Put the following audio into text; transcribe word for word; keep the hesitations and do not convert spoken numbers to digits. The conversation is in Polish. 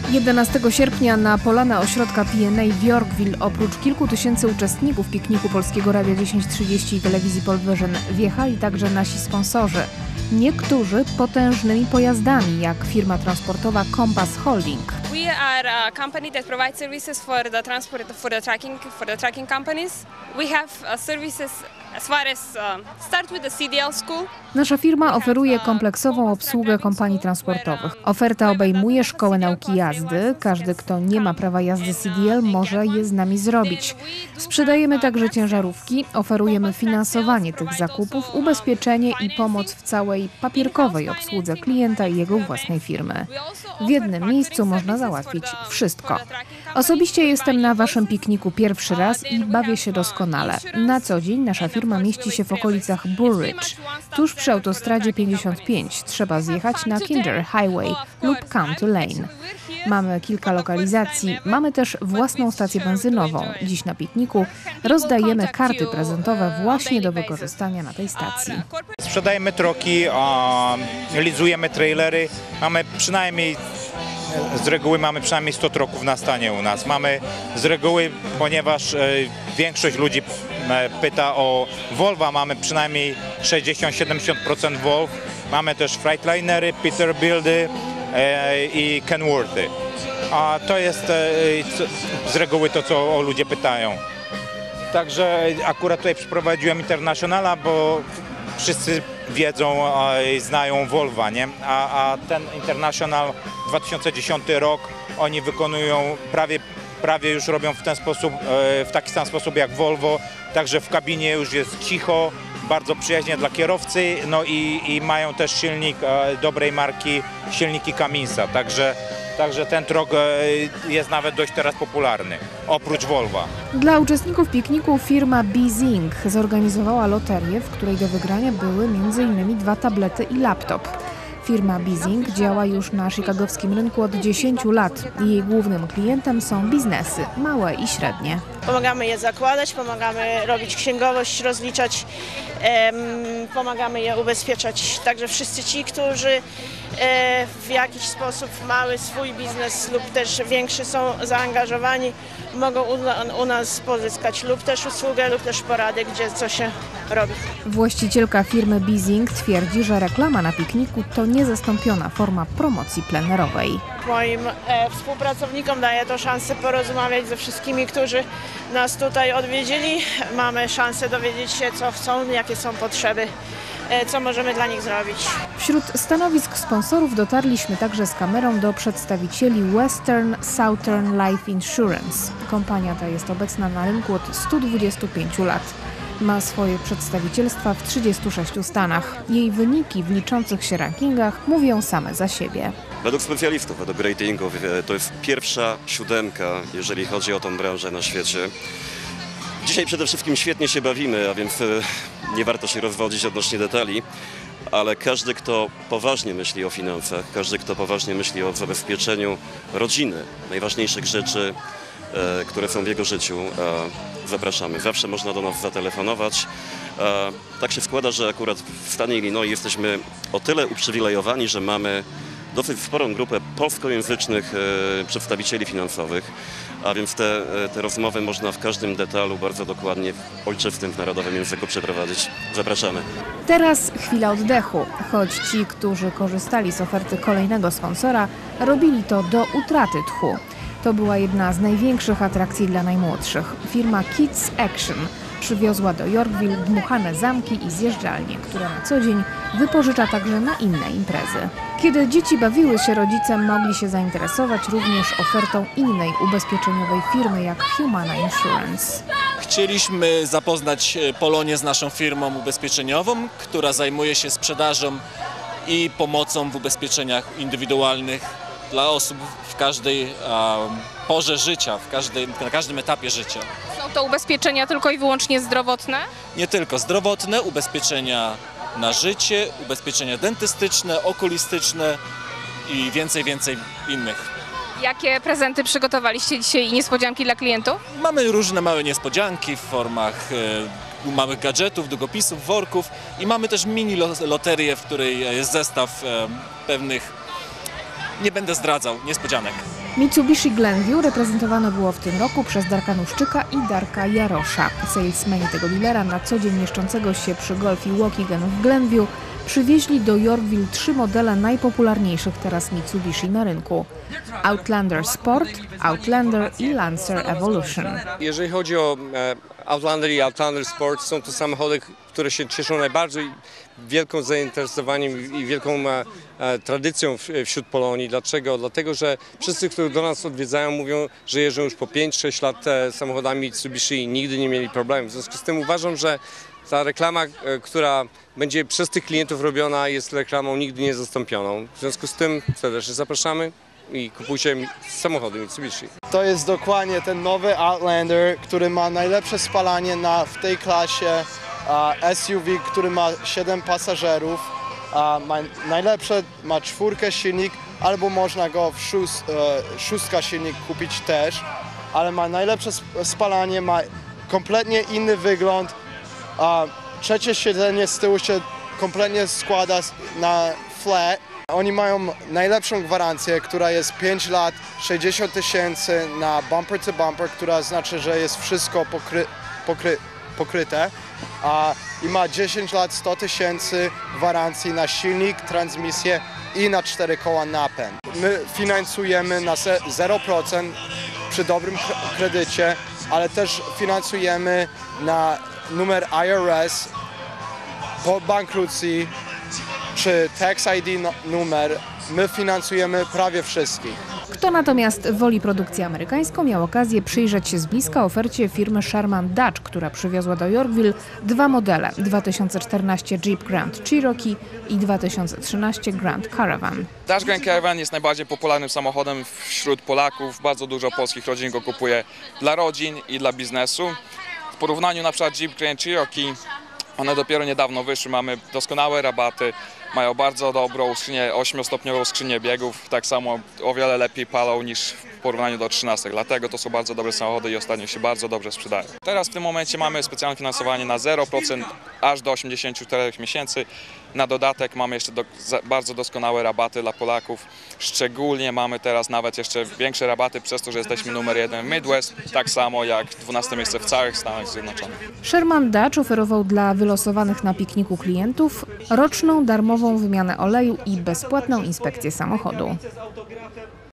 jedenastego sierpnia na polanę ośrodka P N A w Yorkville oprócz kilku tysięcy uczestników pikniku Polskiego Radia tysiąc trzydzieści i telewizji Polvision wjechali także nasi sponsorzy. Niektórzy potężnymi pojazdami, jak firma transportowa Compass Holding. We are a company that provides services for the transport for the tracking for the tracking companies. We have uh, services as far as uh, start with the C D L school. Nasza firma oferuje kompleksową obsługę kompanii transportowych. Oferta obejmuje szkołę nauki jazdy. Każdy, kto nie ma prawa jazdy C D L, może je z nami zrobić. Sprzedajemy także ciężarówki, oferujemy finansowanie tych zakupów, ubezpieczenie i pomoc w całej papierkowej obsłudze klienta i jego własnej firmy. W jednym miejscu można załatwić wszystko. Osobiście jestem na waszym pikniku pierwszy raz i bawię się doskonale. Na co dzień nasza firma mieści się w okolicach Bull Ridge, tuż przy autostradzie pięćdziesiąt pięć. Trzeba zjechać na Kinder Highway lub County Lane. Mamy kilka lokalizacji, mamy też własną stację benzynową. Dziś na pikniku rozdajemy karty prezentowe właśnie do wykorzystania na tej stacji. Sprzedajemy troki, lizujemy trailery, mamy przynajmniej Z reguły mamy przynajmniej sto troków na stanie u nas. Mamy z reguły, ponieważ e, większość ludzi e, pyta o Volvo, mamy przynajmniej sześćdziesiąt do siedemdziesięciu procent Volvo. Mamy też Freightlinery, Peterbilty e, i Kenworthy. A to jest e, z reguły to, co o ludzie pytają. Także akurat tutaj przyprowadziłem Internationala, bo wszyscy wiedzą i znają Volvo, nie? A, a ten International dwa tysiące dziesiąty rok, oni wykonują prawie, prawie już robią w ten sposób, w taki sam sposób jak Volvo, także w kabinie już jest cicho, bardzo przyjaźnie dla kierowcy, no i, i mają też silnik dobrej marki, silniki Cummingsa, także Także ten trok jest nawet dość teraz popularny, oprócz Volvo. Dla uczestników pikniku firma Bizing zorganizowała loterię, w której do wygrania były między innymi dwa tablety i laptop. Firma Bizing działa już na chicagowskim rynku od dziesięciu lat. Jej głównym klientem są biznesy, małe i średnie. Pomagamy je zakładać, pomagamy robić księgowość, rozliczać, em, pomagamy je ubezpieczać. Także wszyscy ci, którzy e, w jakiś sposób mały swój biznes lub też większy są zaangażowani, mogą u, u nas pozyskać lub też usługę, lub też porady, gdzie co się robi. Właścicielka firmy Bizing twierdzi, że reklama na pikniku to niezastąpiona forma promocji plenerowej. Moim e, współpracownikom daje to szansę porozmawiać ze wszystkimi, którzy nas tutaj odwiedzili. Mamy szansę dowiedzieć się, co chcą, jakie są potrzeby, e, co możemy dla nich zrobić. Wśród stanowisk sponsorów dotarliśmy także z kamerą do przedstawicieli Western Southern Life Insurance. Kompania ta jest obecna na rynku od stu dwudziestu pięciu lat. Ma swoje przedstawicielstwa w trzydziestu sześciu stanach. Jej wyniki w liczących się rankingach mówią same za siebie. Według specjalistów, według ratingów to jest pierwsza siódemka, jeżeli chodzi o tą branżę na świecie. Dzisiaj przede wszystkim świetnie się bawimy, a więc nie warto się rozwodzić odnośnie detali, ale każdy, kto poważnie myśli o finansach, każdy, kto poważnie myśli o zabezpieczeniu rodziny, najważniejszych rzeczy, które są w jego życiu, zapraszamy. Zawsze można do nas zatelefonować. Tak się składa, że akurat w stanie Illinois jesteśmy o tyle uprzywilejowani, że mamy dosyć sporą grupę polskojęzycznych przedstawicieli finansowych, a więc te, te rozmowy można w każdym detalu bardzo dokładnie w ojczystym, w narodowym języku przeprowadzić. Zapraszamy. Teraz chwila oddechu, choć ci, którzy korzystali z oferty kolejnego sponsora, robili to do utraty tchu. To była jedna z największych atrakcji dla najmłodszych. Firma Kids Action przywiozła do Yorkville dmuchane zamki i zjeżdżalnie, które na co dzień wypożycza także na inne imprezy. Kiedy dzieci bawiły się, rodzice mogli się zainteresować również ofertą innej ubezpieczeniowej firmy jak Humana Insurance. Chcieliśmy zapoznać Polonię z naszą firmą ubezpieczeniową, która zajmuje się sprzedażą i pomocą w ubezpieczeniach indywidualnych dla osób w każdej um, porze życia, w każdej, na każdym etapie życia. Są to ubezpieczenia tylko i wyłącznie zdrowotne? Nie tylko zdrowotne, ubezpieczenia na życie, ubezpieczenia dentystyczne, okulistyczne i więcej, więcej innych. Jakie prezenty przygotowaliście dzisiaj i niespodzianki dla klientów? Mamy różne małe niespodzianki w formach e, małych gadżetów, długopisów, worków i mamy też mini loterię, w której jest zestaw e, pewnych, nie będę zdradzał, niespodzianek. Mitsubishi Glenview reprezentowane było w tym roku przez Darka Nuszczyka i Darka Jarosza. Salesmeni tego dealera, na co dzień mieszczącego się przy golfie Waukegan w Glenview, przywieźli do Yorkville trzy modele najpopularniejszych teraz Mitsubishi na rynku: Outlander Sport, Outlander i Lancer Evolution. Jeżeli chodzi o Outlander i Outlander Sport, są to samochody, które się cieszą najbardziej wielką zainteresowaniem i wielką e, e, tradycją w, wśród Polonii. Dlaczego? Dlatego, że wszyscy, którzy do nas odwiedzają, mówią, że jeżdżą już po pięć sześć lat e, samochodami Mitsubishi i nigdy nie mieli problemu. W związku z tym uważam, że ta reklama, e, która będzie przez tych klientów robiona, jest reklamą nigdy niezastąpioną. W związku z tym serdecznie zapraszamy i kupujcie samochody Mitsubishi. To jest dokładnie ten nowy Outlander, który ma najlepsze spalanie na, w tej klasie. S U V, który ma siedem pasażerów, ma najlepsze, ma czwórkę silnik, albo można go w szóst, szóstka silnik kupić też, ale ma najlepsze spalanie, ma kompletnie inny wygląd. Trzecie siedzenie z tyłu się kompletnie składa na flat. Oni mają najlepszą gwarancję, która jest pięć lat, sześćdziesiąt tysięcy na bumper to bumper, która znaczy, że jest wszystko pokry, pokry, pokryte. A, i ma dziesięć lat, sto tysięcy gwarancji na silnik, transmisję i na cztery koła napęd. My finansujemy na zero procent przy dobrym kredycie, ale też finansujemy na numer I R S po bankructwie czy tax I D numer. My finansujemy prawie wszystkich. Kto natomiast woli produkcję amerykańską, miał okazję przyjrzeć się z bliska ofercie firmy Sherman Dodge, która przywiozła do Yorkville dwa modele: dwa tysiące czternaście Jeep Grand Cherokee i dwa tysiące trzynaście Grand Caravan. Dodge Grand Caravan jest najbardziej popularnym samochodem wśród Polaków. Bardzo dużo polskich rodzin go kupuje dla rodzin i dla biznesu. W porównaniu na przykład Jeep Grand Cherokee, one dopiero niedawno wyszły, mamy doskonałe rabaty, mają bardzo dobrą skrzynię, ośmiostopniową skrzynię biegów, tak samo o wiele lepiej palą niż w porównaniu do trzynastek, dlatego to są bardzo dobre samochody i ostatnio się bardzo dobrze sprzedają. Teraz w tym momencie mamy specjalne finansowanie na zero procent aż do osiemdziesięciu czterech miesięcy. Na dodatek mamy jeszcze do, bardzo doskonałe rabaty dla Polaków. Szczególnie mamy teraz nawet jeszcze większe rabaty przez to, że jesteśmy numer jeden w Midwest, tak samo jak dwunaste miejsce w całych Stanach Zjednoczonych. Sherman Dodge oferował dla wylosowanych na pikniku klientów roczną darmową wymianę oleju i bezpłatną inspekcję samochodu.